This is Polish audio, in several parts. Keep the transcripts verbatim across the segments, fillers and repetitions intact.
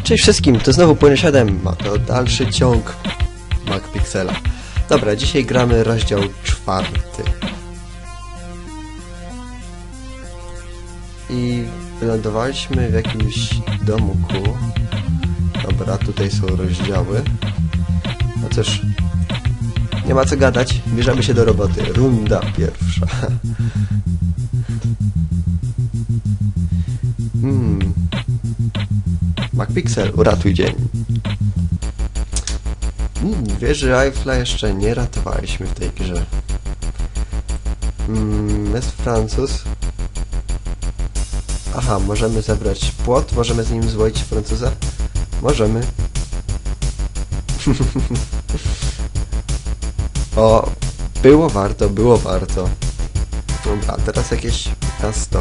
Cześć wszystkim, to znowu Płynny siedem, ma to dalszy ciąg MacPixela. Dobra, dzisiaj gramy rozdział czwarty. I wylądowaliśmy w jakimś domku. Dobra, tutaj są rozdziały. No cóż, nie ma co gadać, bierzemy się do roboty. Runda pierwsza. Hmm. MacPixel, uratuj dzień. Hmm, wieży Eiffla jeszcze nie ratowaliśmy w tej grze. Hmm, jest Francuz. Aha, możemy zebrać płot, możemy z nim złoić Francuza? Możemy. O, było warto, było warto. Dobra, teraz jakieś miasto.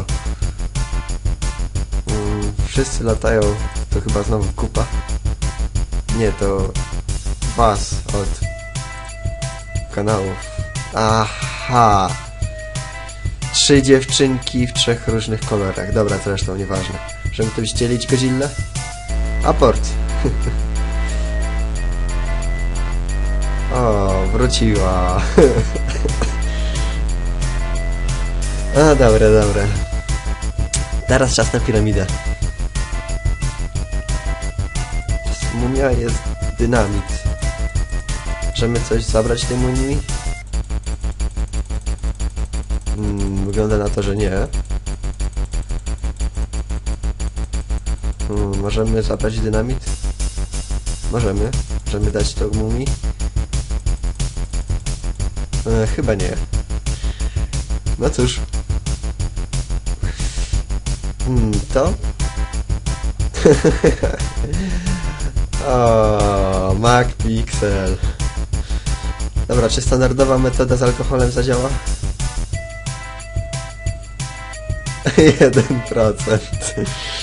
Hmm, wszyscy latają, to chyba znowu kupa. Nie, to was od kanałów. Aha! Trzy dziewczynki w trzech różnych kolorach. Dobra, zresztą nieważne. Żeby tu ścielić Godzillę? Aport! O, wróciła. A, dobra, dobra. Teraz czas na piramidę. Mumia jest dynamit. Możemy coś zabrać tej mumii? Hmm, wygląda na to, że nie. Hmm, możemy zabrać dynamit? Możemy. Możemy dać to mumii? E, chyba nie. No cóż. Hmm, to? O, MacPixel. Dobra, czy standardowa metoda z alkoholem zadziała? Jeden procent.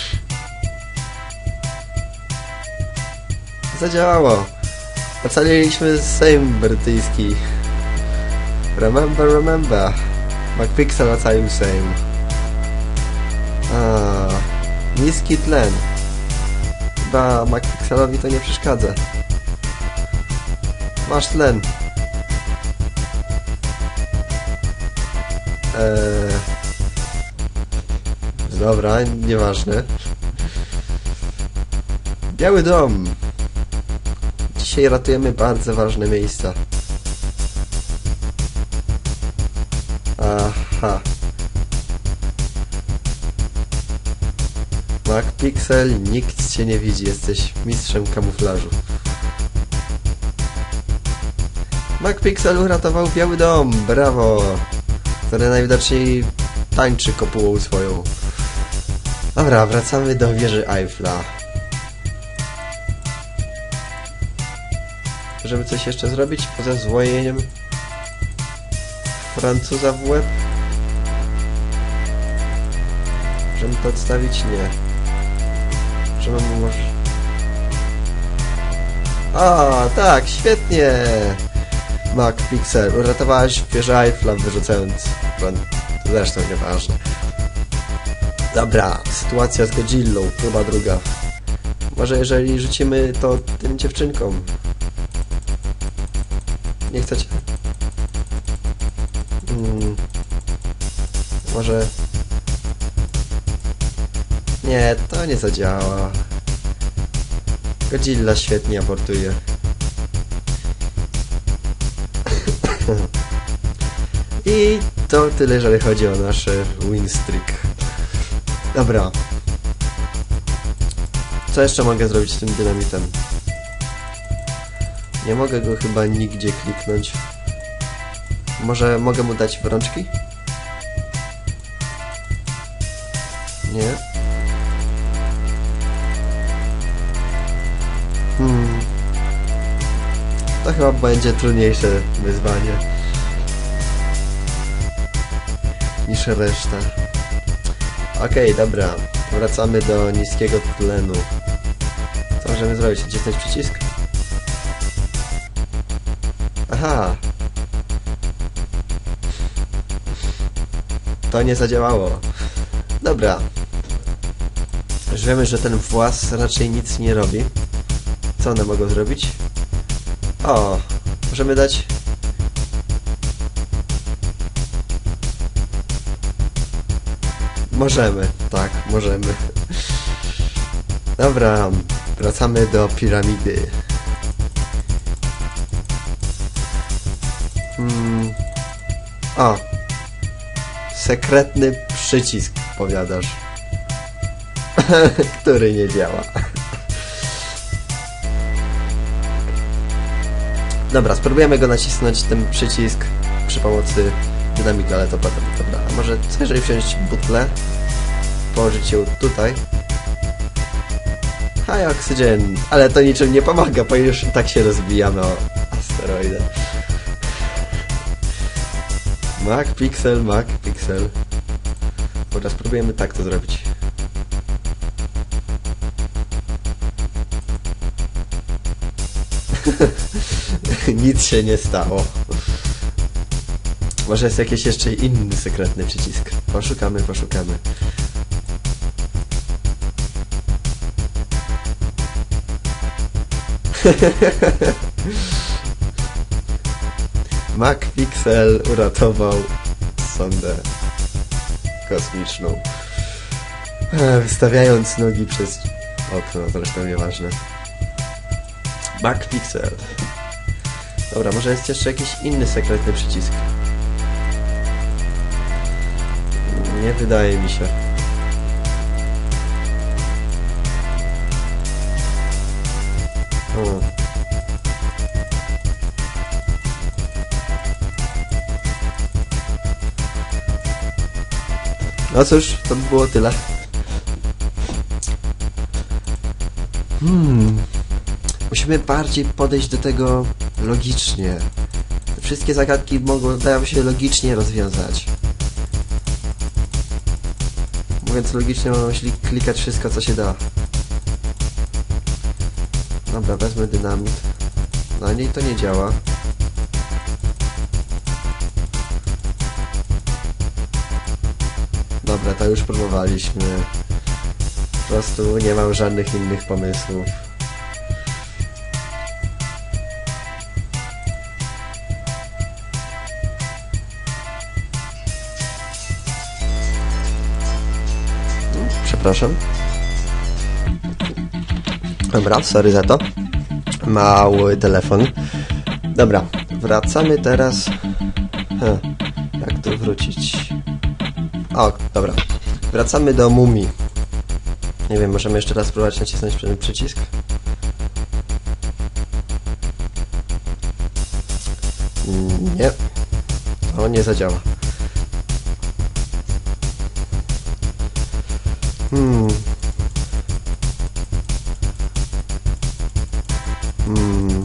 Zadziałało. Ocaliliśmy Sejm brytyjski. Remember, remember. MacPixel ocalił Sejm. A, niski tlen. Chyba MacPixelowi to nie przeszkadza. Masz tlen. Eee... Dobra, nieważne. Biały Dom. Dzisiaj ratujemy bardzo ważne miejsca. Aha. MacPixel, nikt cię nie widzi, jesteś mistrzem kamuflażu. MacPixel uratował Biały Dom, brawo! Który najwidoczniej tańczy kopułą swoją. Dobra, wracamy do wieży Eiffla. Żeby coś jeszcze zrobić poza złojeniem Francuza w łeb? Możemy to odstawić? Nie. Możemy mu może... A, tak, świetnie! MacPixel, uratowałeś wieżę Eiffla, wyrzucając... Zresztą nieważne. Dobra, sytuacja z Godzillą, próba druga. Może jeżeli rzucimy to tym dziewczynkom. Nie chcecie? Hmm. Może... Nie, to nie zadziała. Godzilla świetnie abortuje. I to tyle, jeżeli chodzi o nasz win streak. Dobra. Co jeszcze mogę zrobić z tym dynamitem? Nie mogę go chyba nigdzie kliknąć. Może mogę mu dać w rączki? Nie. Hmm. To chyba będzie trudniejsze wyzwanie niż reszta. Okej, okay, dobra. Wracamy do niskiego tlenu. Co możemy zrobić? Wcisnąć przycisk? Aha! To nie zadziałało. Dobra. Już wiemy, że ten włas raczej nic nie robi. Co one mogą zrobić? O, możemy dać... Możemy, tak, możemy. Dobra, wracamy do piramidy. Hmm. O! Sekretny przycisk, powiadasz. Który nie działa. Dobra, spróbujemy go nacisnąć, ten przycisk, przy pomocy dynamitu, ale to potem. Dobra, a może co jeżeli wziąć butlę, położyć ją tutaj. High oxygen, ale to niczym nie pomaga, bo już tak się rozbijamy o asteroidę. Mac Pixel, Mac Pixel. Dobra, spróbujemy tak to zrobić. Nic się nie stało. Może jest jakiś jeszcze inny sekretny przycisk. Poszukamy, poszukamy. Mac Pixel uratował sondę kosmiczną, wystawiając nogi przez okno, zresztą nieważne. Mac Pixel. Dobra, może jest jeszcze jakiś inny sekretny przycisk. Nie wydaje mi się. O. No cóż, to by było tyle. Hmm. Musimy bardziej podejść do tego logicznie. Te wszystkie zagadki mogą, dają się logicznie rozwiązać. Mówiąc logicznie, mam na myśli klikać wszystko, co się da. Dobra, wezmę dynamit. Na niej to nie działa. Dobra, to już próbowaliśmy. Po prostu nie mam żadnych innych pomysłów. Przepraszam. Dobra, sorry za to. Mały telefon. Dobra, wracamy teraz... Huh, jak tu wrócić? O, dobra. Wracamy do mumii. Nie wiem, możemy jeszcze raz spróbować nacisnąć ten przycisk? Nie. To nie zadziała. Hmm. Hmm.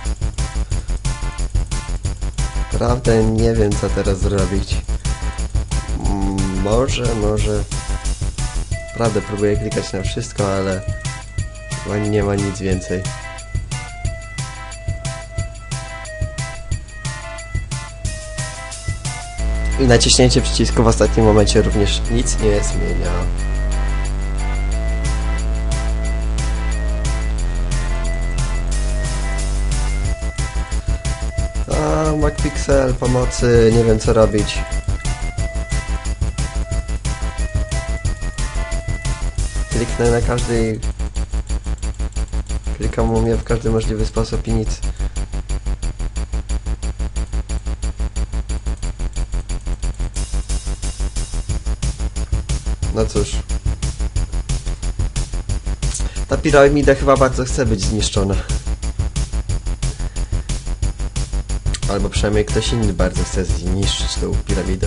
Prawdę nie wiem, co teraz zrobić. Hmm, może, może... Prawdę próbuję klikać na wszystko, ale... chyba nie ma nic więcej. I naciśnięcie przycisku w ostatnim momencie również nic nie zmienia. A, Mac Pixel, pomocy, nie wiem co robić. Kliknę na każdej... Klikam u mnie w każdy możliwy sposób i nic. No cóż. Ta piramida chyba bardzo chce być zniszczona. Albo przynajmniej ktoś inny bardzo chce zniszczyć tą piramidę.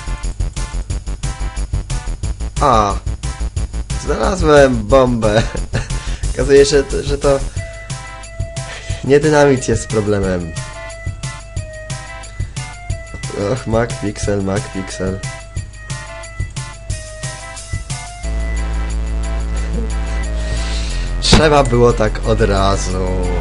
A! Znalazłem bombę! Okazuje się, że to... nie dynamit jest problemem. Och, Mac Pixel, Mac Pixel. Trzeba było tak od razu.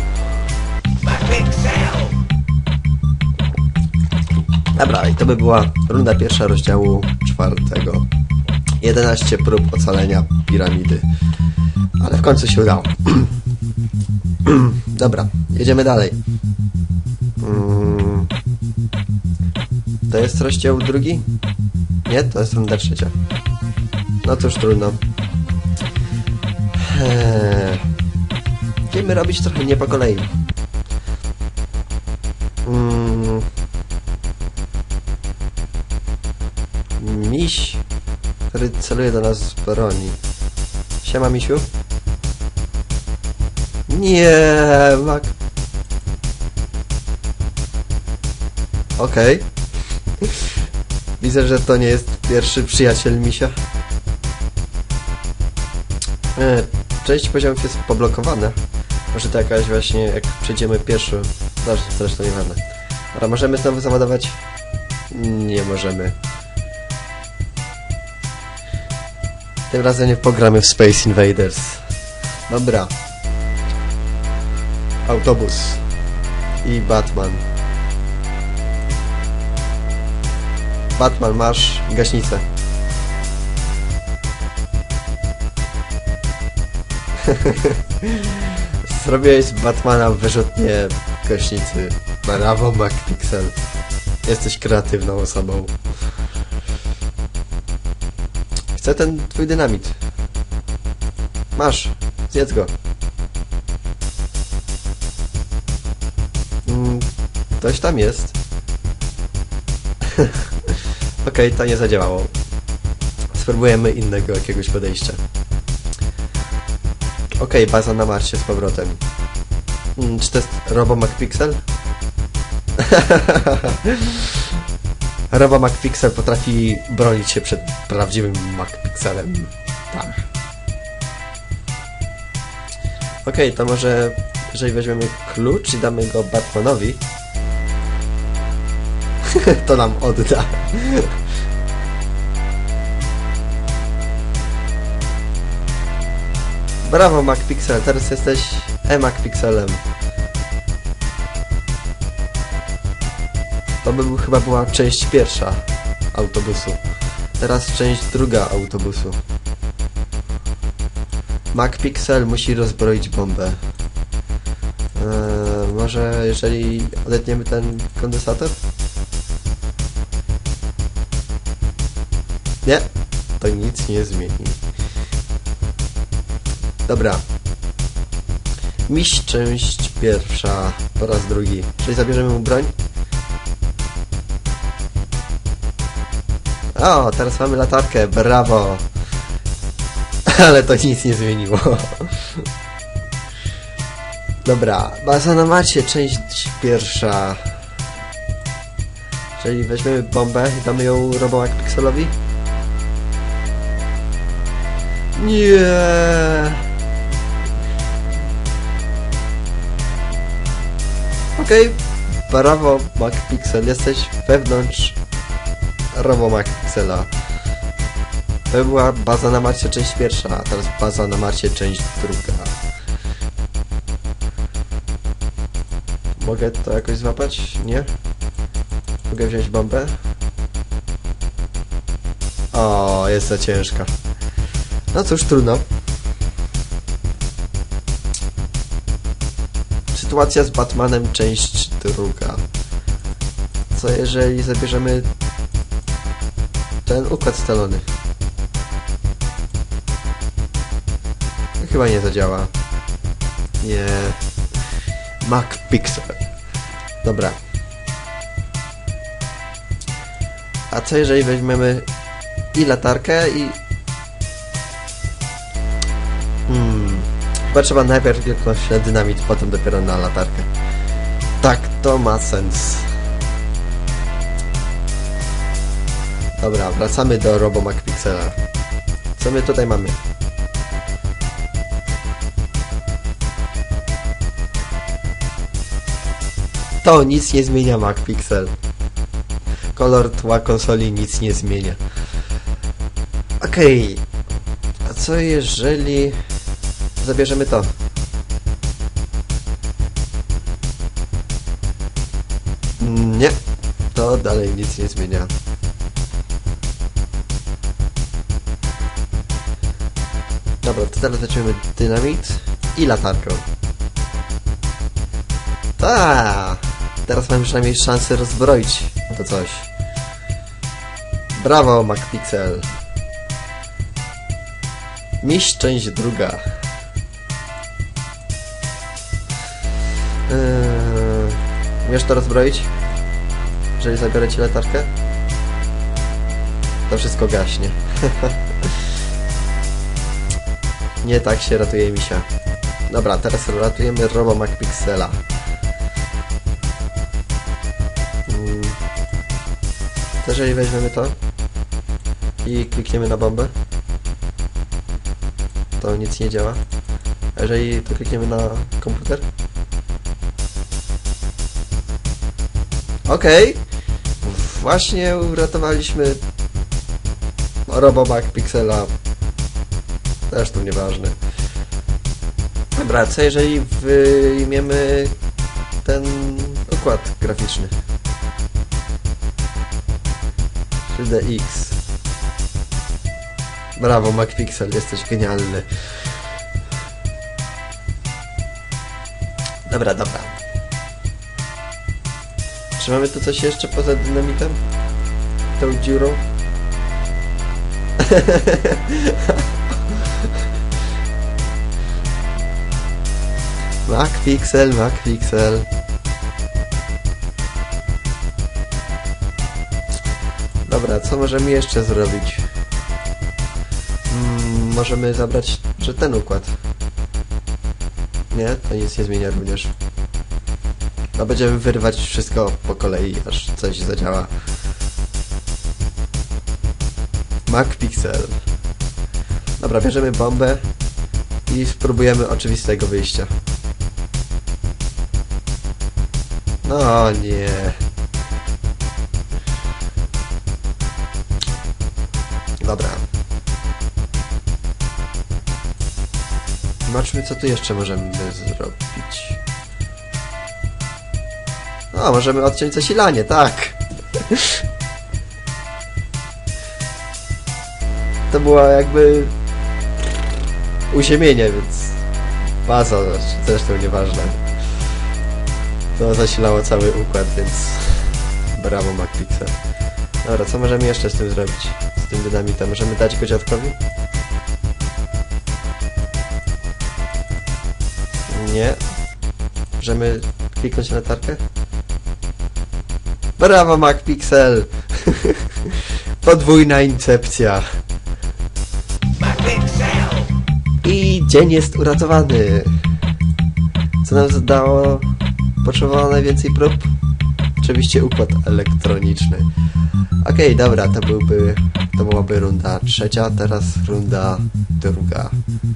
Dobra, i to by była runda pierwsza rozdziału czwartego. jedenaście prób ocalenia piramidy. Ale w końcu się udało. Dobra, jedziemy dalej. Hmm. To jest rozdział drugi? Nie, to jest runda trzecia. No cóż, trudno. Eee. Będziemy robić trochę nie po kolei. Hmm. Miś, który celuje do nas z broni. Siema, misiu. Nie, mak. Okej. Okay. Widzę, że to nie jest pierwszy przyjaciel misia. E, część poziomów jest poblokowana. Może to jakaś właśnie, jak przejdziemy pieszo. Zresztą, zresztą nieważne. Ale możemy znowu załadować? Nie możemy. Tym razem nie pogramy w Space Invaders. Dobra. Autobus. I Batman. Batman, masz gaśnicę. Zrobiłeś z Batmana wyrzutnie gaśnicy. Brawo, MacPixel. Jesteś kreatywną osobą. Chcę ten twój dynamit. Masz. Zjedz go. Mm, ktoś tam jest. Okej, okay, to nie zadziałało. Spróbujemy innego jakiegoś podejścia. Okej, okay, baza na Marsie z powrotem. Hmm, czy to jest Robo MacPixel? Robo MacPixel potrafi bronić się przed prawdziwym MacPixelem. Tak. Okej, okay, to może jeżeli weźmiemy klucz i damy go Batmanowi, to nam odda. Brawo, MacPixel, teraz jesteś e-MacPixelem. To by był, chyba była część pierwsza autobusu. Teraz część druga autobusu. MacPixel musi rozbroić bombę. Eee, może jeżeli odetniemy ten kondensator? Nie, to nic nie zmieni. Dobra. Miś, część pierwsza, po raz drugi. Czyli zabierzemy mu broń? O, teraz mamy latarkę, brawo! Ale to nic nie zmieniło. Dobra, baza na Marsie, część pierwsza. Czyli weźmiemy bombę i damy ją Robo MacPixelowi? Nie. Okej, okay. Brawo MacPixel, jesteś wewnątrz Robo MacPixela. To była baza na Marsie część pierwsza, a teraz baza na Marsie część druga. Mogę to jakoś złapać? Nie? Mogę wziąć bombę? O, jest za ciężka. No cóż, trudno. Sytuacja z Batmanem, część druga. Co jeżeli zabierzemy ten układ scalony? Chyba nie zadziała. Nie. MacPixel. Dobra. A co jeżeli weźmiemy i latarkę i... Hmm. Chyba trzeba najpierw kliknąć na dynamit, potem dopiero na latarkę. Tak, to ma sens. Dobra, wracamy do Robo MacPixela. Co my tutaj mamy? To nic nie zmienia, MacPixel. Kolor tła konsoli nic nie zmienia. Okej. Okay. A co jeżeli zabierzemy to? Nie. To dalej nic nie zmienia. Dobra, to teraz weźmiemy dynamit i latarkę. Ta! Teraz mamy przynajmniej szansę rozbroić to coś. Brawo, MacPixel. Miś, część druga. Yy, umiesz to rozbroić? Jeżeli zabiorę ci latarkę? To wszystko gaśnie. Nie tak się ratuje misia. Dobra, teraz ratujemy Robo MacPixela. Hmm. To jeżeli weźmiemy to i klikniemy na bombę, to nic nie działa. A jeżeli to klikniemy na komputer? Okej. Okay. Właśnie uratowaliśmy Robo MacPixela. Zresztą nieważne. Dobra, co jeżeli wyjmiemy ten układ graficzny? trzy D X. Brawo, MacPixel, jesteś genialny. Dobra, dobra. Czy mamy tu coś jeszcze poza dynamitem? Tą dziurą? MacPixel, MacPixel. Dobra, co możemy jeszcze zrobić? Hmm, możemy zabrać, że ten układ. Nie, to nic nie zmienia również. No będziemy wyrywać wszystko po kolei, aż coś zadziała. MacPixel. Dobra, bierzemy bombę i spróbujemy oczywistego wyjścia. No nie. Dobra. Zobaczmy, co tu jeszcze możemy zrobić. No, możemy odciąć zasilanie, tak. To było jakby uziemienie, więc baza, zresztą nieważne. To zasilało cały układ, więc brawo, MacPixel. Dobra, co możemy jeszcze z tym zrobić? Z tym dynamitem? Możemy dać go dziadkowi? Nie. Możemy kliknąć na latarkę? Brawo, MacPixel! Podwójna incepcja. I dzień jest uratowany. Co nam zadało? Potrzebowało najwięcej prób? Oczywiście układ elektroniczny. Okej, okay, dobra, to byłby, to byłaby runda trzecia, teraz runda druga.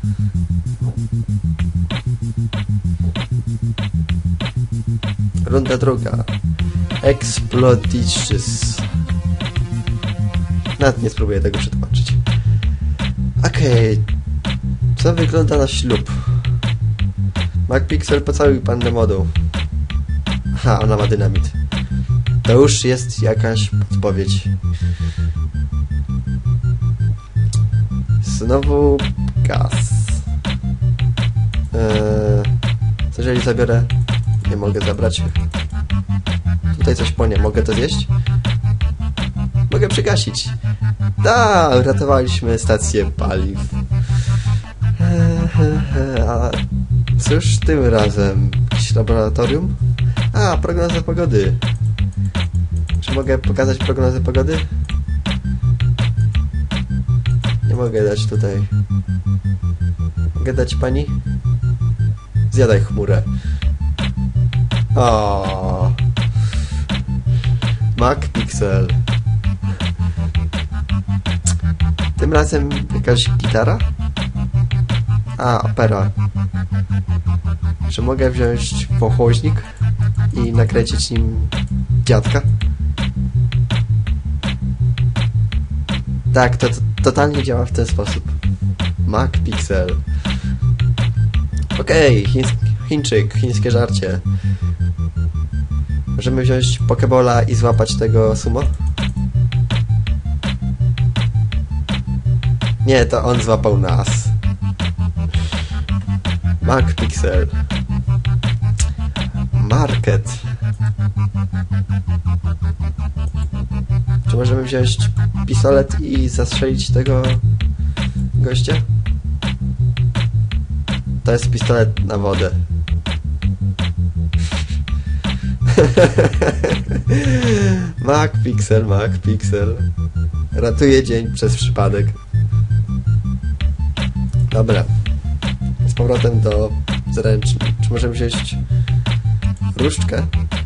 Runda druga. Explodicious. Nawet nie spróbuję tego przetłumaczyć. Okej. Okay. Co wygląda na ślub? MacPixel, pocałuj pannę modą. Aha, ona ma dynamit. To już jest jakaś podpowiedź. Znowu gaz. Eee, co jeżeli zabiorę? Nie mogę zabrać. Tutaj coś płonie. Mogę to zjeść? Mogę przygasić. Da, uratowaliśmy stację paliw. Eee, a cóż tym razem? Jakieś laboratorium? A, prognoza pogody. Czy mogę pokazać prognozę pogody? Nie mogę dać tutaj. Mogę dać pani? Zjadaj chmurę. O, MacPixel. Tym razem jakaś gitara? A, opera. Czy mogę wziąć pochłoźnik i nakręcić nim dziadka? Tak, to, to totalnie działa w ten sposób. MacPixel. Okej, okay, Chińczyk, chińskie żarcie. Możemy wziąć Pokebola i złapać tego sumo? Nie, to on złapał nas. MacPixel. Market. Czy możemy wziąć pistolet i zastrzelić tego gościa? To jest pistolet na wodę. MacPixel, MacPixel. Ratuje dzień przez przypadek. Dobra. Z powrotem do zręcznych. Czy możemy wziąć różdżkę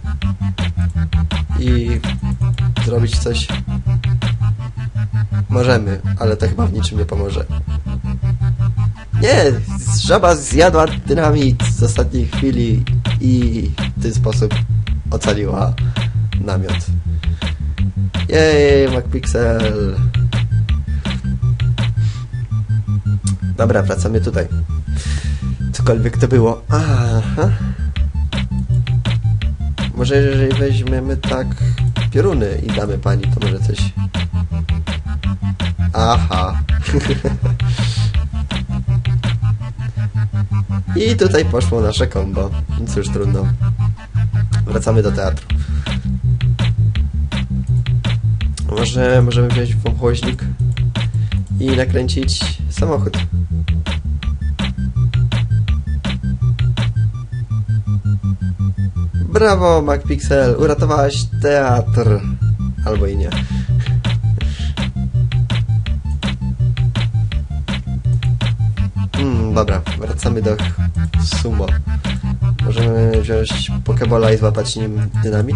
i zrobić coś? Możemy, ale to chyba w niczym nie pomoże. Nie! Żaba zjadła dynamit z ostatniej chwili i w ten sposób ocaliła namiot. Jej, MacPixel! Dobra, wracamy tutaj. Cokolwiek to było. Aha. Może jeżeli weźmiemy tak pioruny i damy pani, to może coś... Aha. I tutaj poszło nasze combo. Cóż, trudno. Wracamy do teatru. Może możemy wziąć wąwoźnik i nakręcić samochód. Brawo, MacPixel! Uratowałaś teatr! Albo i nie. Hmm, dobra, wracamy do sumo. Możemy wziąć pokebola i złapać nim dynamit?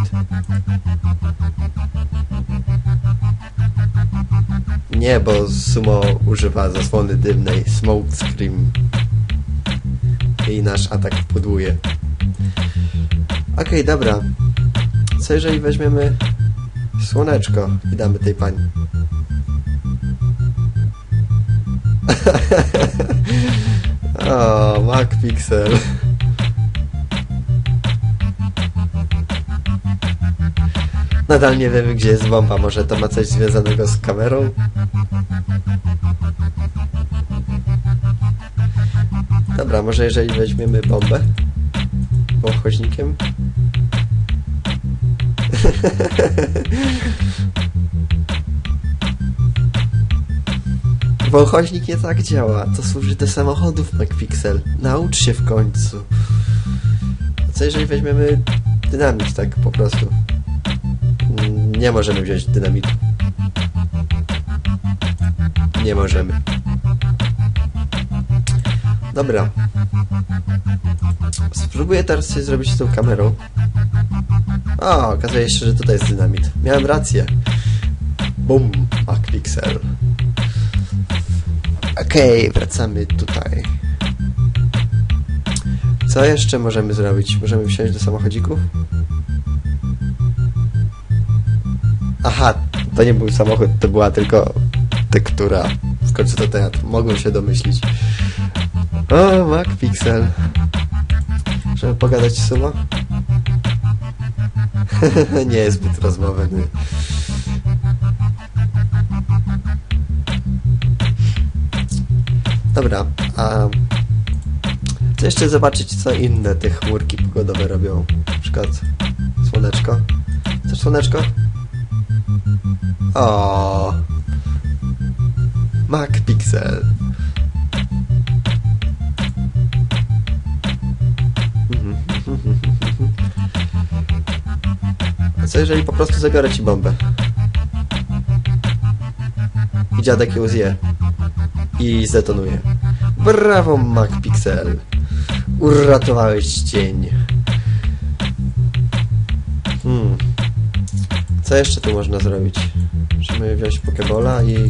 Nie, bo sumo używa zasłony dymnej Smoke Scream. I nasz atak pudłuje. Okej, okay, dobra. Co jeżeli weźmiemy słoneczko i damy tej pani? O, MacPixel. Nadal nie wiemy, gdzie jest bomba. Może to ma coś związanego z kamerą? Dobra, może jeżeli weźmiemy bombę wąchoźnikiem? Wąchoźnik nie tak działa. To służy do samochodów, MacPixel. Naucz się w końcu. A co jeżeli weźmiemy dynamit tak po prostu? Nie możemy wziąć dynamitu. Nie możemy. Dobra. Spróbuję teraz coś zrobić z tą kamerą. O, okazuje się, że tutaj jest dynamit. Miałem rację. Bum, MacPixel. Okej, okay, wracamy tutaj. Co jeszcze możemy zrobić? Możemy wsiąść do samochodzików? Aha, to nie był samochód, to była tylko tektura. W końcu to teatr. Mogłem się domyślić. O, MacPixel. Żeby pogadać z sumo? Nie jest zbyt rozmowny. Dobra, a chcę jeszcze zobaczyć, co inne te chmurki pogodowe robią. Na przykład słoneczko. Chcesz słoneczko? O, MacPixel. A co jeżeli po prostu zabiorę ci bombę? I dziadek ją zje. I zdetonuje. Brawo, MacPixel. Uratowałeś dzień. Hmm. Co jeszcze tu można zrobić? Musimy wziąć pokebola i...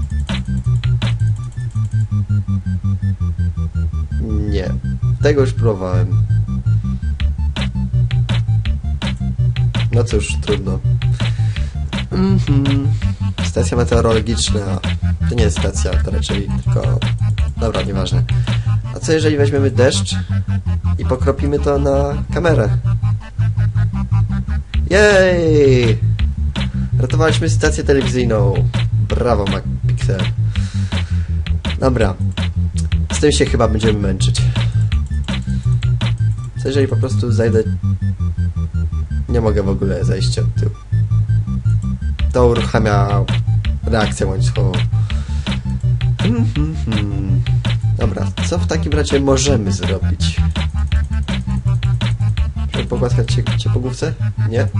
Nie. Tego już próbowałem. No cóż, trudno. Mm-hmm. Stacja meteorologiczna. To nie jest stacja, to raczej tylko... Dobra, nieważne. A co jeżeli weźmiemy deszcz i pokropimy to na kamerę? Jej! Ratowaliśmy stację telewizyjną. Brawo, MacPixel. Dobra. Z tym się chyba będziemy męczyć. Co jeżeli po prostu zajdę... Nie mogę w ogóle zejść od tyłu. To uruchamia reakcję łańcuchową. Hmm, hmm, hmm. Dobra, co w takim razie możemy zrobić? Żeby pogłaskać cię, cię po główce? Nie?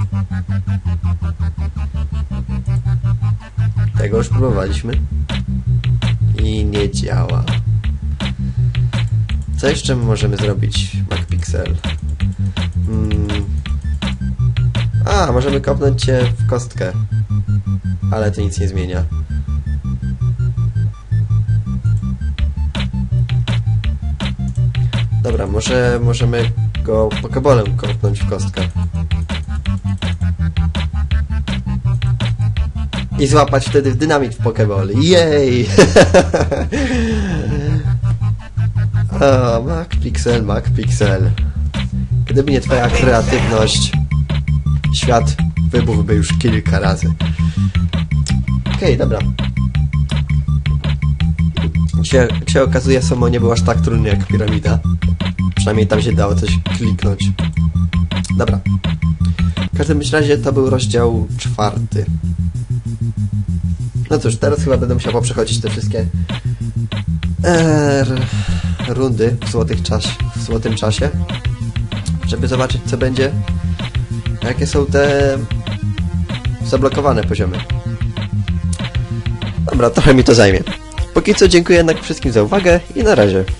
Tego już próbowaliśmy. I nie działa. Co jeszcze możemy zrobić, MacPixel? Hmm. A, możemy kopnąć cię w kostkę. Ale to nic nie zmienia. Dobra, może możemy go pokebolem kopnąć w kostkę. I złapać wtedy w dynamit w pokeball. Jej! O, MacPixel, MacPixel. Gdyby nie twoja kreatywność, świat wybuchłby już kilka razy. Okej, okay, dobra. Się, się okazuje, Somo nie był aż tak trudny jak piramida. Przynajmniej tam się dało coś kliknąć. Dobra. W każdym razie to był rozdział czwarty. No cóż, teraz chyba będę musiał poprzechodzić te wszystkie er, rundy w, złotych czas, w złotym czasie, żeby zobaczyć, co będzie, jakie są te zablokowane poziomy. Dobra, trochę mi to zajmie. Póki co dziękuję jednak wszystkim za uwagę i na razie.